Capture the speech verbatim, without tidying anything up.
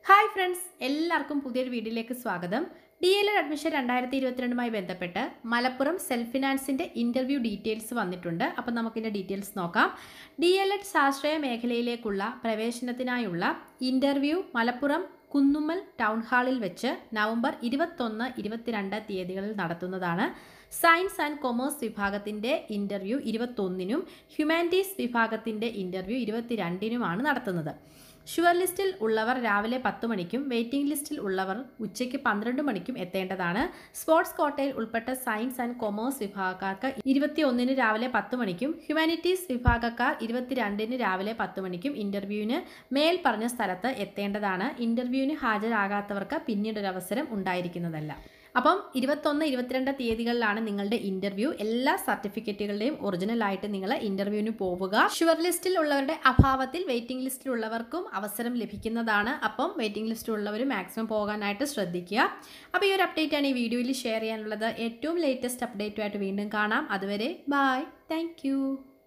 Hi friends, എല്ലാവർക്കും പുതിയൊരു വീഡിയോയിലേക്ക് സ്വാഗതം. ഡി എൽ എഡ് അഡ്മിഷൻ രണ്ടായിരത്തി ഇരുപത്തിരണ്ടുമായി ബന്ധപ്പെട്ട് മലപ്പുറം സെൽഫ് ഫിനാൻസിൻ്റെ ഇൻ്റർവ്യൂ ഡീറ്റെയിൽസ് വന്നിട്ടുണ്ട്. അപ്പം നമുക്കിൻ്റെ ഡീറ്റെയിൽസ് നോക്കാം. ഡി എൽ എഡ് ശാസ്ത്രീയ മേഖലയിലേക്കുള്ള പ്രവേശനത്തിനായുള്ള ഇൻ്റർവ്യൂ മലപ്പുറം കുന്നുമ്മൽ ടൗൺ ഹാളിൽ വെച്ച് നവംബർ ഇരുപത്തൊന്ന് ഇരുപത്തിരണ്ട് തീയതികളിൽ നടത്തുന്നതാണ്. സയൻസ് ആൻഡ് കൊമേഴ്സ് വിഭാഗത്തിൻ്റെ ഇൻ്റർവ്യൂ ഇരുപത്തൊന്നിനും ഹ്യൂമാനിറ്റീസ് വിഭാഗത്തിൻ്റെ ഇൻ്റർവ്യൂ ഇരുപത്തിരണ്ടിനുമാണ് നടത്തുന്നത്. ഷുവർ ലിസ്റ്റിൽ ഉള്ളവർ രാവിലെ പത്ത് മണിക്കും വെയിറ്റിംഗ് ലിസ്റ്റിൽ ഉള്ളവർ ഉച്ചയ്ക്ക് പന്ത്രണ്ട് മണിക്കും എത്തേണ്ടതാണ്. സ്പോർട്സ് കോട്ടയിൽ ഉൾപ്പെട്ട സയൻസ് ആൻഡ് കൊമേഴ്സ് വിഭാഗക്കാർക്ക് ഇരുപത്തി ഒന്നിന് രാവിലെ പത്ത് മണിക്കും ഹ്യൂമാനിറ്റീസ് വിഭാഗക്കാർ ഇരുപത്തിരണ്ടിന് രാവിലെ പത്ത് മണിക്കും ഇൻ്റർവ്യൂവിന് മേൽ പറഞ്ഞ സ്ഥലത്ത് എത്തേണ്ടതാണ്. ഇൻ്റർവ്യൂവിന് ഹാജരാകാത്തവർക്ക് പിന്നീടൊരവസരം ഉണ്ടായിരിക്കുന്നതല്ല. അപ്പം ഇരുപത്തൊന്ന് ഇരുപത്തിരണ്ട് തീയതികളിലാണ് നിങ്ങളുടെ ഇൻ്റർവ്യൂ. എല്ലാ സർട്ടിഫിക്കറ്റുകളുടെയും ഒറിജിനലായിട്ട് നിങ്ങൾ ഇൻ്റർവ്യൂവിന് പോവുക. ഷുവർ ലിസ്റ്റിൽ ഉള്ളവരുടെ അഭാവത്തിൽ വെയിറ്റിംഗ് ലിസ്റ്റിൽ ഉള്ളവർക്കും അവസരം ലഭിക്കുന്നതാണ്. അപ്പം വെയിറ്റിംഗ് ലിസ്റ്റിൽ ഉള്ളവർ മാക്സിമം പോകാനായിട്ട് ശ്രദ്ധിക്കുക. അപ്പോൾ ഈ ഒരു അപ്ഡേറ്റ് ആണ് ഈ വീഡിയോയിൽ ഷെയർ ചെയ്യാനുള്ളത്. ഏറ്റവും ലേറ്റസ്റ്റ് അപ്ഡേറ്റുമായിട്ട് വീണ്ടും കാണാം. അതുവരെ ബൈ, താങ്ക്